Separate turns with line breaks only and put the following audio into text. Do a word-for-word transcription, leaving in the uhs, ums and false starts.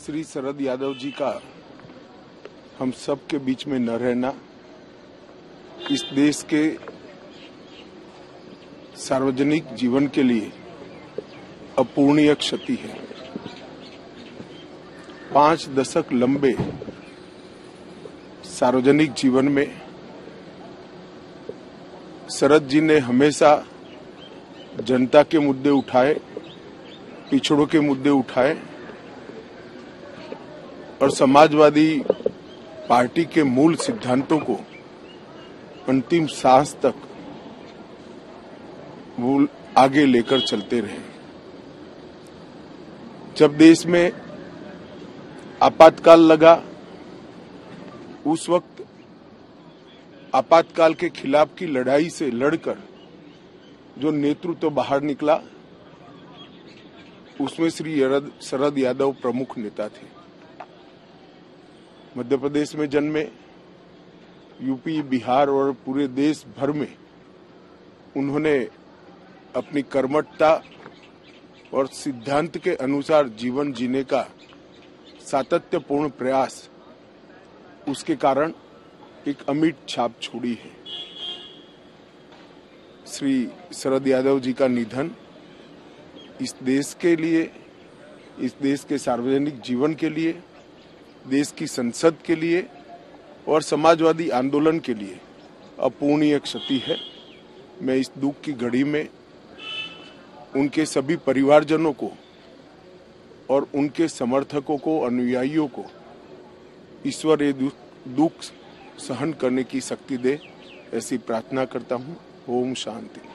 श्री शरद यादव जी का हम सब के बीच में न रहना इस देश के सार्वजनिक जीवन के लिए अपूरणीय क्षति है। पांच दशक लंबे सार्वजनिक जीवन में शरद जी ने हमेशा जनता के मुद्दे उठाए, पिछड़ों के मुद्दे उठाए और समाजवादी पार्टी के मूल सिद्धांतों को अंतिम सांस तक वो आगे लेकर चलते रहे। जब देश में आपातकाल लगा, उस वक्त आपातकाल के खिलाफ की लड़ाई से लड़कर जो नेतृत्व बाहर निकला, उसमें श्री शरद यादव प्रमुख नेता थे। मध्य प्रदेश में जन्मे, यूपी, बिहार और पूरे देश भर में उन्होंने अपनी कर्मठता और सिद्धांत के अनुसार जीवन जीने का सातत्यपूर्ण प्रयास, उसके कारण एक अमिट छाप छोड़ी है। श्री शरद यादव जी का निधन इस देश के लिए, इस देश के सार्वजनिक जीवन के लिए, देश की संसद के लिए और समाजवादी आंदोलन के लिए अपूरणीय क्षति है। मैं इस दुख की घड़ी में उनके सभी परिवारजनों को और उनके समर्थकों को, अनुयायियों को ईश्वर ये दुख सहन करने की शक्ति दे, ऐसी प्रार्थना करता हूँ। ओम शांति।